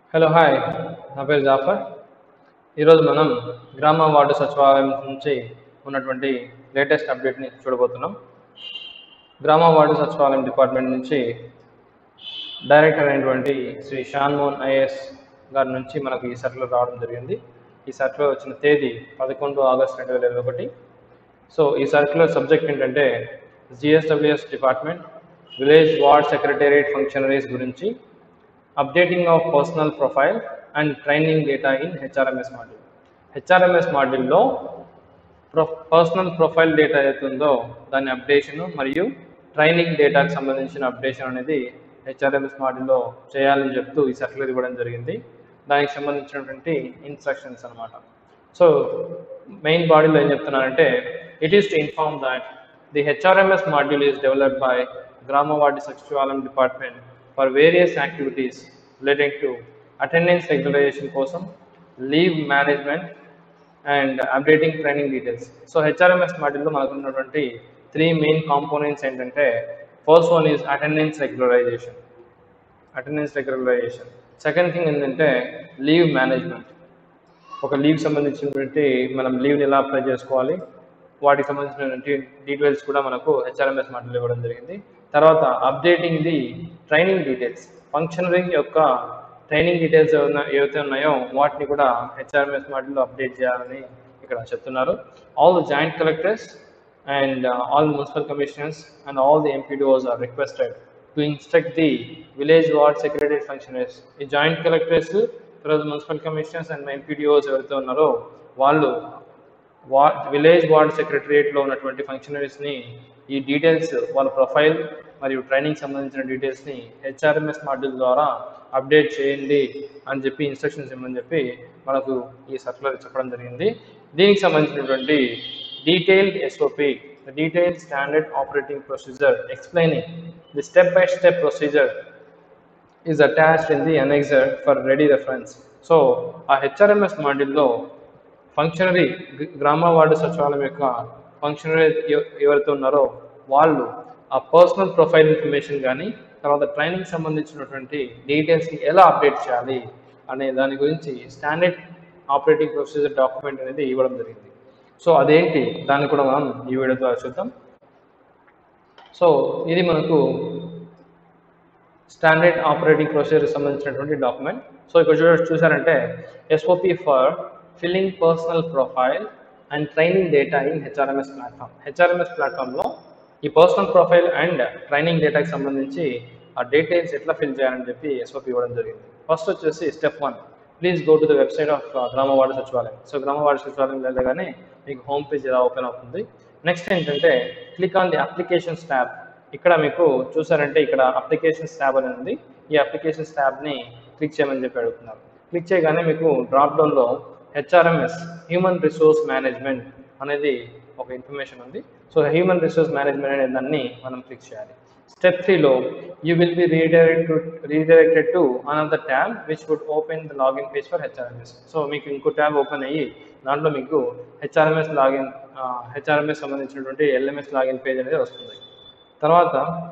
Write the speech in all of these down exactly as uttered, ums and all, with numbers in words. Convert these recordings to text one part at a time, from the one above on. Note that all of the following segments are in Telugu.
హలో హాయ్, నా పేరు జాఫర్. ఈరోజు మనం గ్రామ వార్డు సచివాలయం నుంచి ఉన్నటువంటి లేటెస్ట్ అప్డేట్ని చూడబోతున్నాం. గ్రామ వార్డు సచివాలయం డిపార్ట్మెంట్ నుంచి డైరెక్టర్ అయినటువంటి శ్రీ షాన్మోహన్ ఐఏఎస్ గారి నుంచి మనకు ఈ సర్కులర్ రావడం జరిగింది. ఈ సర్కులర్ వచ్చిన తేదీ పదకొండు ఆగస్టు రెండు వేల ఇరవై ఒకటి. సో ఈ సర్కులర్ సబ్జెక్ట్ ఏంటంటే GSWS department village ward secretariat functionaries గురించి updating of personal profile and training data in HRMS module. HRMS మాడ్యూల్లో ప్రొ పర్సనల్ ప్రొఫైల్ డేటా అవుతుందో దాని అప్డేషన్ మరియు ట్రైనింగ్ డేటాకి సంబంధించిన అప్డేషన్ అనేది హెచ్ఆర్ఎంఎస్ మాడ్యూల్లో చేయాలని చెప్తూ ఈ సర్కులర్ ఇవ్వడం జరిగింది. దానికి సంబంధించినటువంటి ఇన్స్ట్రక్షన్స్ అనమాట. సో మెయిన్ బాడీలో ఏం చెప్తున్నారంటే it is to inform that the HRMS module is developed by Grama ward Sachivalayam department for various activities relating to attendance regularization కోసం, leave management and updating training details. So HRMS మాడ్యూల్లో మనకు ఉన్నటువంటి త్రీ మెయిన్ కాంపోనెంట్స్ ఏంటంటే first one is attendance regularisation attendance regularisation second thing ఏంటంటే లీవ్ మేనేజ్మెంట్. ఒక లీవ్ సంబంధించినటువంటి మనం లీవ్ని ఎలా అప్లై చేసుకోవాలి, వాటికి సంబంధించినటువంటి డీటెయిల్స్ కూడా మనకు హెచ్ఆర్ఎంఎస్ మాడ్యూల్లో ఇవ్వడం జరిగింది. తర్వాత updating the training details, functionary యొక్క ట్రైనింగ్ డీటెయిల్స్ ఏవైతే ఉన్నాయో వాటిని కూడా హెచ్ఆర్ఎంఎస్ మాడ్యూల్లో అప్డేట్ చేయాలని ఇక్కడ చెప్తున్నారు. All the joint collectors and all municipal commissioners and all the MPDOs are requested to instruct the village ward secretary functionaries. ఈ జాయింట్ కలెక్టర్స్ తర్వాత మున్సిపల్ కమిషనర్స్ అండ్ ఎంపీడీఓస్ ఎవరైతే ఉన్నారో వాళ్ళు వా విలేజ్ వార్డ్ సెక్రటరియట్లో ఉన్నటువంటి ఫంక్షనరీస్ని ఈ డీటెయిల్స్ వాళ్ళ ప్రొఫైల్ మరియు ట్రైనింగ్ సంబంధించిన డీటెయిల్స్ని హెచ్ఆర్ఎంఎస్ మాడ్యూల్ ద్వారా అప్డేట్ చేయండి అని చెప్పి ఇన్స్ట్రక్షన్స్ ఇవ్వమని చెప్పి మనకు ఈ సర్కులర్ చెప్పడం జరిగింది. దీనికి సంబంధించినటువంటి detailed SOP, detailed standard operating procedure explaining the step by step procedure is attached in the annexure for ready reference. So ఆ హెచ్ఆర్ఎంఎస్ మాడ్యూల్లో ఫంక్షనరీ గ్రామ వార్డు సచివాలయం యొక్క ఫంక్షనరీ ఎవరైతే ఉన్నారో వాళ్ళు ఆ పర్సనల్ ప్రొఫైల్ ఇన్ఫర్మేషన్ కానీ తర్వాత ట్రైనింగ్ సంబంధించినటువంటి డీటెయిల్స్ని ఎలా అప్డేట్ చేయాలి అనే దాని గురించి స్టాండర్డ్ ఆపరేటింగ్ ప్రొసీజర్ డాక్యుమెంట్ అనేది ఇవ్వడం జరిగింది. సో అదేంటి దాన్ని కూడా మనం ఈ వీడియో ద్వారా చూద్దాం. సో ఇది మనకు స్టాండర్డ్ ఆపరేటింగ్ ప్రొసీజర్కి సంబంధించినటువంటి డాక్యుమెంట్. సో ఇక్కడ చూ చూసారంటే SOP for filling personal profile and training data in HRMS platform. HRMS ప్లాట్ఫామ్లో ఈ పర్సనల్ ప్రొఫైల్ అండ్ ట్రైనింగ్ డేటాకి సంబంధించి ఆ డీటెయిల్స్ ఎట్లా ఫిల్ చేయాలని చెప్పి ఎస్ఓపి ఇవ్వడం జరిగింది. ఫస్ట్ వచ్చేసి step one, please go to the website of గ్రామ వార్డు సచివాలయం. సో గ్రామ వార్డు సచివాలయం వెళ్ళగానే మీకు హోమ్ పేజ్ ఇలా ఓపెన్ అవుతుంది. నెక్స్ట్ ఏంటంటే click on the applications tab. ఇక్కడ మీకు చూసారంటే ఇక్కడ అప్లికేషన్స్ ట్యాబ్ అని ఉంది. ఈ అప్లికేషన్స్ ట్యాబ్ని క్లిక్ చేయమని చెప్పి అడుగుతున్నారు. క్లిక్ చేయగానే మీకు డ్రాప్ డౌన్లో హెచ్ఆర్ఎంఎస్ హ్యూమన్ రిసోర్స్ మేనేజ్మెంట్ అనేది ఒక ఇన్ఫర్మేషన్ ఉంది. సో హ్యూమన్ రిసోర్స్ మేనేజ్మెంట్ అనే దాన్ని మనం క్లిక్ చేయాలి. స్టెప్ త్రీలో you will be redirected redirected to another tab which would open the login page for HRMS. So మీకు ఇంకో ట్యాబ్ ఓపెన్ అయ్యి దాంట్లో మీకు హెచ్ఆర్ఎంఎస్ లాగిన్ హెచ్ఆర్ఎంఎస్ సంబంధించినటువంటి ఎల్ఎంఎస్ లాగిన్ పేజ్ అనేది వస్తుంది. తర్వాత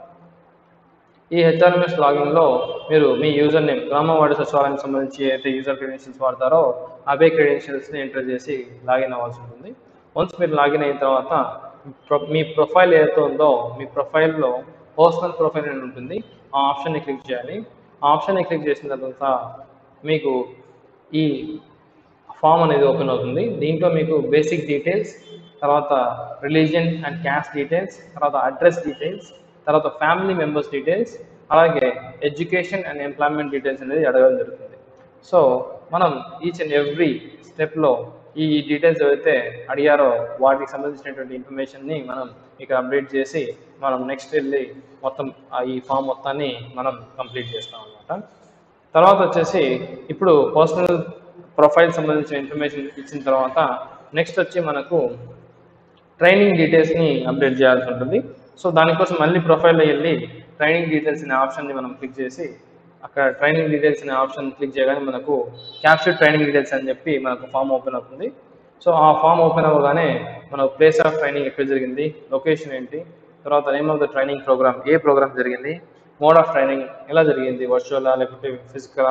ఈ హెచ్ఆర్ఎంఎస్ లాగిన్లో మీరు మీ యూజర్ నేమ్ గ్రామ వార్డు సచివాలయానికి సంబంధించి అయితే యూజర్ క్రెడెన్షియల్స్ వాడతారో అవే క్రెడెన్షియల్స్ని ఎంటర్ చేసి లాగిన్ అవ్వాల్సి ఉంటుంది. వన్స్ మీరు లాగిన్ అయిన తర్వాత మీ ప్రొఫైల్ ఏదైతే ఉందో మీ ప్రొఫైల్లో పర్సనల్ ప్రొఫైల్ అని ఉంటుంది. ఆ ఆప్షన్ని క్లిక్ చేయాలి. ఆ ఆప్షన్ని క్లిక్ చేసిన తర్వాత మీకు ఈ ఫామ్ అనేది ఓపెన్ అవుతుంది. దీంట్లో మీకు బేసిక్ డీటెయిల్స్, తర్వాత రిలీజియన్ అండ్ క్యాస్ట్ డీటెయిల్స్, తర్వాత అడ్రస్ డీటెయిల్స్, తర్వాత ఫ్యామిలీ మెంబర్స్ డీటెయిల్స్, అలాగే ఎడ్యుకేషన్ అండ్ ఎంప్లాయ్మెంట్ డీటెయిల్స్ అనేది అడగడం జరుగుతుంది. సో మనం ఈచ్ అండ్ ఎవ్రీ స్టెప్లో ఈ డీటెయిల్స్ ఏవైతే అడిగారో వాటికి సంబంధించినటువంటి ఇన్ఫర్మేషన్ని మనం ఇక్కడ అప్డేట్ చేసి మనం నెక్స్ట్ వెళ్ళి మొత్తం ఈ ఫామ్ మొత్తాన్ని మనం కంప్లీట్ చేస్తాం అన్నమాట. తర్వాత వచ్చేసి ఇప్పుడు పర్సనల్ ప్రొఫైల్ సంబంధించిన ఇన్ఫర్మేషన్ ఇచ్చిన తర్వాత నెక్స్ట్ వచ్చి మనకు ట్రైనింగ్ డీటెయిల్స్ని అప్డేట్ చేయాల్సి ఉంటుంది. సో దానికోసం మళ్ళీ ప్రొఫైల్లో వెళ్ళి ట్రైనింగ్ డీటెయిల్స్ అనే ఆప్షన్ని మనం క్లిక్ చేసి అక్కడ ట్రైనింగ్ డీటెయిల్స్ అనే ఆప్షన్ క్లిక్ చేయగానే మనకు క్యాప్చర్ ట్రైనింగ్ డీటెయిల్స్ అని చెప్పి మనకు ఫామ్ ఓపెన్ అవుతుంది. సో ఆ ఫామ్ ఓపెన్ అవ్వగానే మనకు ప్లేస్ ఆఫ్ ట్రైనింగ్ ఎక్కడ జరిగింది, లొకేషన్ ఏంటి, తర్వాత name of the training program, ఏ ప్రోగ్రామ్ జరిగింది, మోడ్ ఆఫ్ ట్రైనింగ్ ఎలా జరిగింది, వర్చువలా లేకపోతే ఫిజికలా,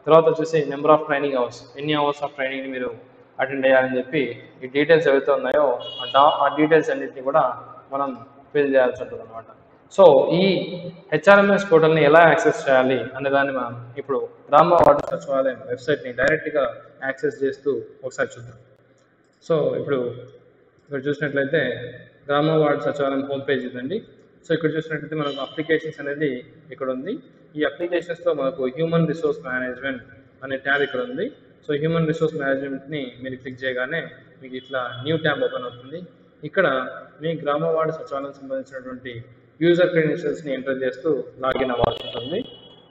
తర్వాత వచ్చేసి నెంబర్ ఆఫ్ ట్రైనింగ్ అవర్స్, ఎన్ని అవర్స్ ఆఫ్ ట్రైనింగ్ని మీరు అటెండ్ అయ్యాలని చెప్పి ఈ డీటెయిల్స్ ఏవైతే ఉన్నాయో ఆ డీటెయిల్స్ అన్నింటినీ కూడా మనం ఫిల్ చేయాల్సి ఉంటుంది అనమాట. సో ఈ హెచ్ఆర్ఎంఎస్ పోర్టల్ని ఎలా యాక్సెస్ చేయాలి అనే దాన్ని మనం ఇప్పుడు గ్రామ వార్డు సచివాలయం వెబ్సైట్ని డైరెక్ట్గా యాక్సెస్ చేస్తూ ఒకసారి చూద్దాం. సో ఇప్పుడు ఇక్కడ చూసినట్లయితే గ్రామ వార్డు సచివాలయం హోమ్ పేజ్ ఇదండి. సో ఇక్కడ చూసినట్లయితే మనకు అప్లికేషన్స్ అనేది ఇక్కడ ఉంది. ఈ అప్లికేషన్స్లో మనకు హ్యూమన్ రిసోర్స్ మేనేజ్మెంట్ అనే ట్యాబ్ ఇక్కడ ఉంది. సో హ్యూమన్ రిసోర్స్ మేనేజ్మెంట్ని మీరు క్లిక్ చేయగానే మీకు ఇట్లా న్యూ ట్యాబ్ ఓపెన్ అవుతుంది. ఇక్కడ మీ గ్రామ వార్డు సచివాలయం సంబంధించినటువంటి యూజర్ క్రెడెన్షియల్స్ని ఎంటర్ చేస్తూ లాగిన్ అవ్వాల్సి ఉంటుంది.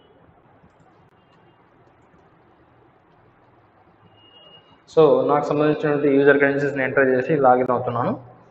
సో నాకు సంబంధించినటువంటి యూజర్ క్రెడెన్షియల్స్ని ఎంటర్ చేసి లాగిన్ అవుతున్నాను.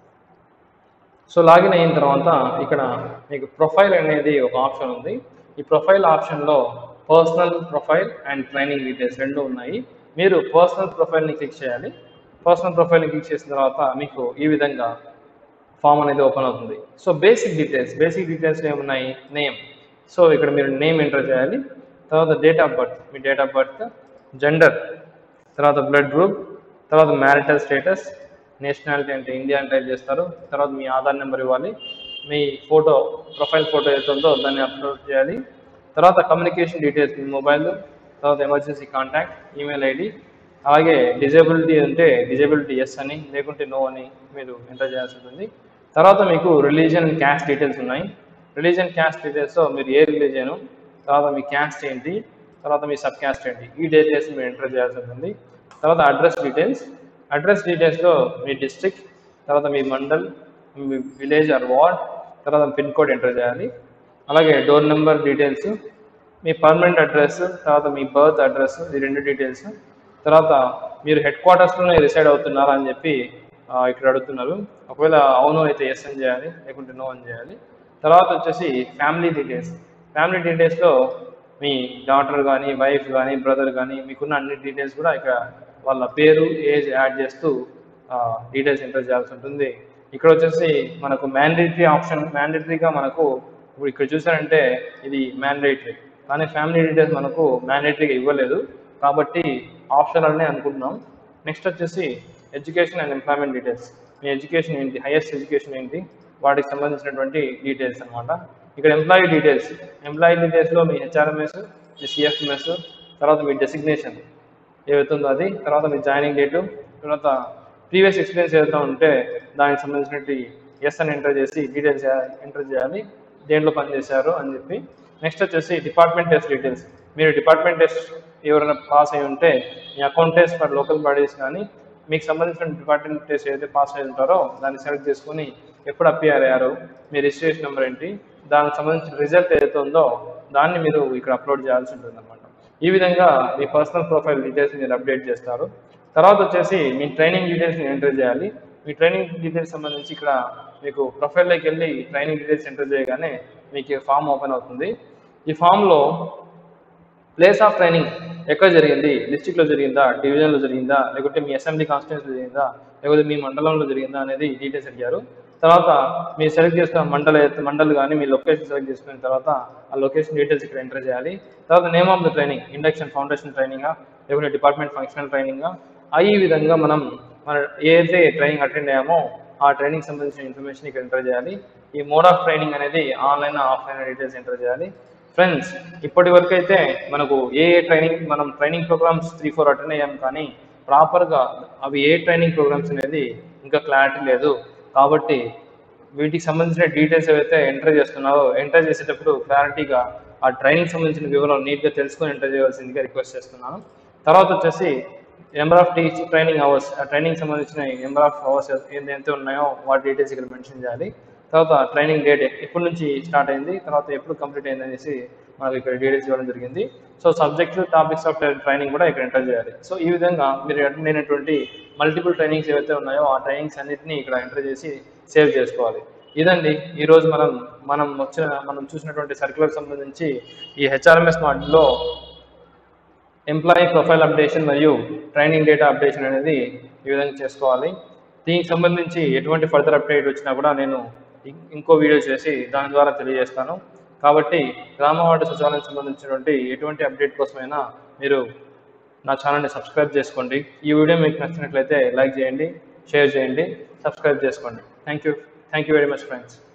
సో లాగిన్ అయిన తర్వాత ఇక్కడ మీకు ప్రొఫైల్ అనేది ఒక ఆప్షన్ ఉంది. ఈ ప్రొఫైల్ ఆప్షన్లో personal profile and training details రెండు ఉన్నాయి. మీరు పర్సనల్ ప్రొఫైల్ని క్లిక్ చేయాలి. పర్సనల్ ప్రొఫైల్ని క్లిక్ చేసిన తర్వాత మీకు ఈ విధంగా ఫామ్ అనేది ఓపెన్ అవుతుంది. So basic details basic details ఏమున్నాయి? నేమ్. సో ఇక్కడ మీరు నేమ్ ఎంటర్ చేయాలి. తర్వాత డేట్ ఆఫ్ బర్త్, మీ డేట్ ఆఫ్ బర్త్, జెండర్, తర్వాత బ్లడ్ గ్రూప్, తర్వాత మ్యారిటల్ స్టేటస్, నేషనాలిటీ అంటే ఇండియా అని టైప్ చేస్తారు. తర్వాత మీ ఆధార్ నెంబర్ ఇవ్వాలి. మీ ఫోటో ప్రొఫైల్ ఫోటో ఏదైతే ఉందో దాన్ని అప్లోడ్ చేయాలి. తర్వాత కమ్యూనికేషన్ డీటెయిల్స్, మీ మొబైల్, తర్వాత ఎమర్జెన్సీ కాంటాక్ట్, ఈమెయిల్ ఐడి, అలాగే డిజేబిలిటీ అంటే డిజేబిలిటీ ఎస్ అని లేకుంటే నో అని మీరు ఎంటర్ చేయాల్సి ఉంటుంది. తర్వాత మీకు రిలీజియన్ అండ్ క్యాస్ట్ డీటెయిల్స్ ఉన్నాయి. రిలీజియన్ క్యాస్ట్ డీటెయిల్స్లో మీరు ఏ రిలీజియను, తర్వాత మీ క్యాస్ట్ ఏంటి, తర్వాత మీ సబ్ క్యాస్ట్ ఏంటి, ఈ డీటెయిల్స్ మీరు ఎంటర్ చేయాల్సి ఉంటుంది. తర్వాత అడ్రస్ డీటెయిల్స్, అడ్రస్ డీటెయిల్స్లో మీ డిస్ట్రిక్ట్, తర్వాత మీ మండల్, మీ విలేజ్ ఆర్ వార్డ్, తర్వాత పిన్ కోడ్ ఎంటర్ చేయాలి. అలాగే డోర్ నెంబర్ డీటెయిల్స్, మీ పర్మనెంట్ అడ్రస్, తర్వాత మీ బర్త్ అడ్రస్, ఈ రెండు డీటెయిల్స్. తర్వాత మీరు హెడ్ క్వార్టర్స్లోనే రిసైడ్ అవుతున్నారా అని చెప్పి ఇక్కడ అడుగుతున్నారు. ఒకవేళ అవును అయితే ఎస్ అని చేయాలి, లేకుంటే నో అని చేయాలి. తర్వాత వచ్చేసి ఫ్యామిలీ డీటెయిల్స్. ఫ్యామిలీ డీటెయిల్స్లో మీ డాటర్ కానీ, వైఫ్ కానీ, బ్రదర్ కానీ మీకున్న అన్ని డీటెయిల్స్ కూడా ఇక్కడ వాళ్ళ పేరు, ఏజ్ యాడ్ చేస్తూ డీటెయిల్స్ ఎంటర్ చేయాల్సి ఉంటుంది. ఇక్కడ వచ్చేసి మనకు మ్యాండేటరీ ఆప్షన్, మ్యాండేటరీగా మనకు ఇప్పుడు ఇక్కడ చూసారంటే ఇది మ్యాండేటరీ, కానీ ఫ్యామిలీ డీటెయిల్స్ మనకు మ్యాండేటరీగా ఇవ్వలేదు కాబట్టి ఆప్షనల్ అనే అనుకుంటున్నాం. నెక్స్ట్ వచ్చేసి ఎడ్యుకేషన్ అండ్ ఎంప్లాయ్మెంట్ డీటెయిల్స్. మీ ఎడ్యుకేషన్ ఏంటి, హైయెస్ట్ ఎడ్యుకేషన్ ఏంటి, వాటికి సంబంధించినటువంటి డీటెయిల్స్ అనమాట. ఇక్కడ ఎంప్లాయీ డీటెయిల్స్, ఎంప్లాయీ డీటెయిల్స్లో మీ హెచ్ఆర్ఎంఎస్, మీ సిఎఫ్ఎంఎస్, తర్వాత మీ డెసిగ్నేషన్ ఏవైతుందో అది, తర్వాత మీ జాయినింగ్ డేటు, తర్వాత ప్రీవియస్ ఎక్స్పీరియన్స్ ఏదైతే ఉంటే దానికి సంబంధించినటువంటి ఎస్ అని ఎంటర్ చేసి డీటెయిల్స్ ఎంటర్ చేయాలి, దేంట్లో పనిచేశారు అని చెప్పి. నెక్స్ట్ వచ్చేసి డిపార్ట్మెంట్ టెస్ట్ డీటెయిల్స్. మీరు డిపార్ట్మెంట్ టెస్ట్ ఎవరైనా పాస్ అయి ఉంటే మీ account test for local bodies కానీ మీకు సంబంధించిన డిపార్ట్మెంట్ టెస్ట్ ఏదైతే పాస్ అయి ఉంటారో దాన్ని సెలెక్ట్ చేసుకుని ఎప్పుడు అపియర్ అయ్యారు, మీ రిజిస్ట్రేషన్ నెంబర్ ఏంటి, దానికి సంబంధించిన రిజల్ట్ ఏదైతే ఉందో దాన్ని మీరు ఇక్కడ అప్లోడ్ చేయాల్సి ఉంటుంది అనమాట. ఈ విధంగా మీ పర్సనల్ ప్రొఫైల్ డీటెయిల్స్ మీరు అప్డేట్ చేస్తారు. తర్వాత వచ్చేసి మీ ట్రైనింగ్ డీటెయిల్స్ని ఎంటర్ చేయాలి. మీ ట్రైనింగ్ డీటెయిల్స్ సంబంధించి ఇక్కడ మీకు ప్రొఫైల్లోకి వెళ్ళి ట్రైనింగ్ డీటెయిల్స్ ఎంటర్ చేయగానే మీకు ఫామ్ ఓపెన్ అవుతుంది. ఈ ఫామ్లో ప్లేస్ ఆఫ్ ట్రైనింగ్ ఎక్కడ జరిగింది, డిస్ట్రిక్ట్లో జరిగిందా, డివిజన్లో జరిగిందా, లేకుంటే మీ అసెంబ్లీ కాన్స్టిట్యూన్సీలో జరిగిందా, లేకపోతే మీ మండలంలో జరిగిందా అనేది డీటెయిల్స్ అడిగారు. తర్వాత మీరు సెలెక్ట్ చేసుకున్న మండల మండల్ కానీ మీ లొకేషన్ సెలెక్ట్ చేసుకున్న తర్వాత ఆ లొకేషన్ డీటెయిల్స్ ఇక్కడ ఎంటర్ చేయాలి. తర్వాత name of the training, induction foundation ట్రైనింగా, లేకుంటే డిపార్ట్మెంట్ ఫంక్షనల్ ట్రైనింగా, ఈ విధంగా మనం మన ఏదైతే ట్రైనింగ్ అటెండ్ అయ్యామో ఆ ట్రైనింగ్ సంబంధించిన ఇన్ఫర్మేషన్ ఇక్కడ ఎంటర్ చేయాలి. ఈ మోడ్ ఆఫ్ ట్రైనింగ్ అనేది ఆన్లైన్ ఆఫ్లైన్ డీటెయిల్స్ ఎంటర్ చేయాలి. ఫ్రెండ్స్, ఇప్పటి వరకు అయితే మనకు ఏ ఏ ట్రైనింగ్ మనం training programs three four attend అయ్యాం, కానీ ప్రాపర్గా అవి ఏ ట్రైనింగ్ ప్రోగ్రామ్స్ అనేది ఇంకా క్లారిటీ లేదు. కాబట్టి వీటికి సంబంధించిన డీటెయిల్స్ ఏవైతే ఎంటర్ చేస్తున్నారో ఎంటర్ చేసేటప్పుడు క్లారిటీగా ఆ ట్రైనింగ్ సంబంధించిన వివరాలు నీట్గా తెలుసుకొని ఎంటర్ చేయాల్సిందిగా రిక్వెస్ట్ చేస్తున్నాను. తర్వాత వచ్చేసి number of teach training hours, ఆ ట్రైనింగ్ సంబంధించిన నెంబర్ ఆఫ్ అవర్స్ ఏదైతే ఉన్నాయో వాటి డీటెయిల్స్ ఇక్కడ మెన్షన్ చేయాలి. తర్వాత ట్రైనింగ్ డేట్ ఎప్పటి నుంచి స్టార్ట్ అయింది, తర్వాత ఎప్పుడు కంప్లీట్ అయింది అనేసి మనకు ఇక్కడ డీటెయిల్స్ ఇవ్వడం జరిగింది. So subject, topics of training కూడా ఇక్కడ ఎంటర్ చేయాలి. సో ఈ విధంగా మీరు అటెండ్ అయినటువంటి మల్టిపుల్ ట్రైనింగ్స్ ఏవైతే ఉన్నాయో ఆ ట్రైనింగ్స్ అన్నింటినీ ఇక్కడ ఎంటర్ చేసి సేవ్ చేసుకోవాలి. ఇదండి ఈరోజు మనం మనం వచ్చిన మనం చూసినటువంటి సర్క్యులర్ సంబంధించి ఈ హెచ్ఆర్ఎంఎస్ మాడ్యూల్లో ఎంప్లాయీ ప్రొఫైల్ అప్డేషన్ మరియు ట్రైనింగ్ డేటా అప్డేషన్ అనేది ఈ విధంగా చేసుకోవాలి. దీనికి సంబంధించి ఎటువంటి ఫర్దర్ అప్డేట్ వచ్చినా కూడా నేను ఇంకో వీడియో చేసి దాని ద్వారా తెలియజేస్తాను. కాబట్టి గ్రామ వార్డు సచివాలయం సంబంధించినటువంటి ఎటువంటి అప్డేట్ కోసమైనా మీరు నా ఛానల్ని సబ్స్క్రైబ్ చేసుకోండి. ఈ వీడియో మీకు నచ్చినట్లయితే లైక్ చేయండి, షేర్ చేయండి, సబ్స్క్రైబ్ చేసుకోండి. Thank you thank you very much friends.